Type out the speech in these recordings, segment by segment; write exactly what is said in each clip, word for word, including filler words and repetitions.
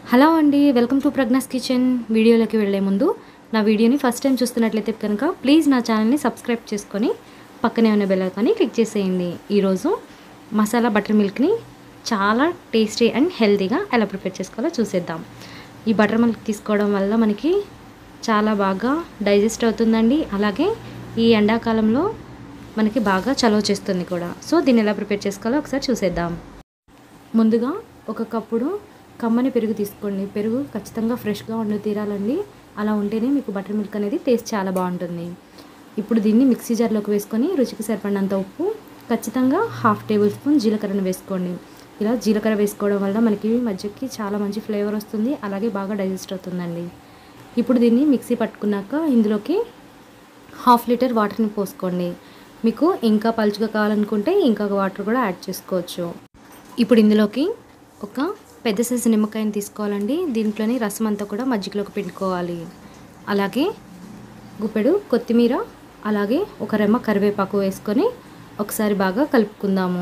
Hello అండి, welcome to Pragna's kitchen. వీడియోలోకి వెళ్ళే ముందు నా వీడియోని ఫస్ట్ టైం చూస్తున్నట్లయితే కనుక ప్లీజ్ నా ఛానల్ని సబ్స్క్రైబ్ చేసుకొని పక్కనే ఉన్న బెల్ ఐకాన్ని క్లిక్ చేసేయండి. ఈరోజు మసాలా బటర్ మిల్క్ని చాలా టేస్టీ అండ్ హెల్తీగా ఎలా ప్రిపేర్ చేసుకోవాలో చూసేద్దాం. ఈ బటర్ మిల్క్ తీసుకోవడం వల్ల మనకి చాలా బాగా డైజెస్ట్ అవుతుందండి. అలాగే ఈ ఎండాకాలంలో మనకి బాగా చలవ చేస్తుంది కూడా. సో దీన్ని ఎలా ప్రిపేర్ చేసుకోవాలో ఒకసారి చూసేద్దాం. ముందుగా ఒక కప్పుడు కమ్మని పెరుగు తీసుకోండి. పెరుగు ఖచ్చితంగా ఫ్రెష్గా ఉండి తీరాలండి. అలా ఉంటేనే మీకు బటర్ మిల్క్ అనేది టేస్ట్ చాలా బాగుంటుంది. ఇప్పుడు దీన్ని మిక్సీ జార్లోకి వేసుకొని రుచికి సరిపడినంత ఉప్పు, ఖచ్చితంగా హాఫ్ టేబుల్ స్పూన్ జీలకర్రను వేసుకోండి. ఇలా జీలకర్ర వేసుకోవడం వల్ల మనకి మధ్యకి చాలా మంచి ఫ్లేవర్ వస్తుంది. అలాగే బాగా డైజెస్ట్ అవుతుందండి. ఇప్పుడు దీన్ని మిక్సీ పట్టుకున్నాక ఇందులోకి హాఫ్ లీటర్ వాటర్ని పోసుకోండి. మీకు ఇంకా పలుచగా కావాలనుకుంటే ఇంకా వాటర్ కూడా యాడ్ చేసుకోవచ్చు. ఇప్పుడు ఇందులోకి ఒక పెద్ద సైజు నిమ్మకాయని తీసుకోవాలండి. దీంట్లోని రసం అంతా కూడా మజ్జిగలోకి పిండుకోవాలి. అలాగే గుప్పెడు కొత్తిమీర, అలాగే ఒక రెమ్మ కరివేపాకు వేసుకొని ఒకసారి బాగా కలుపుకుందాము.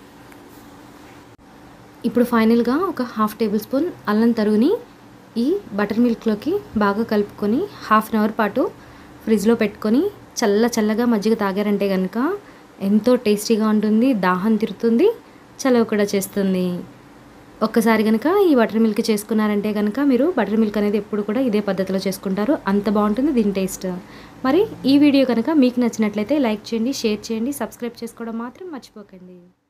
ఇప్పుడు ఫైనల్గా ఒక హాఫ్ టేబుల్ స్పూన్ అల్లం తరుగుని ఈ బటర్ మిల్క్లోకి బాగా కలుపుకొని హాఫ్ అన్ అవర్ పాటు ఫ్రిడ్జ్లో పెట్టుకొని చల్ల చల్లగా మజ్జిగ తాగారంటే కనుక ఎంతో టేస్టీగా ఉంటుంది. దాహం తీరుతుంది, చలవ కూడా చేస్తుంది. ఒక్కసారి కనుక ఈ బటర్ మిల్క్ చేసుకున్నారంటే కనుక మీరు బటర్ మిల్క్ అనేది ఎప్పుడు కూడా ఇదే పద్ధతిలో చేసుకుంటారు. అంత బాగుంటుంది దీని టేస్ట్. మరి ఈ వీడియో కనుక మీకు నచ్చినట్లయితే లైక్ చేయండి, షేర్ చేయండి, సబ్స్క్రైబ్ చేసుకోవడం మాత్రం మర్చిపోకండి.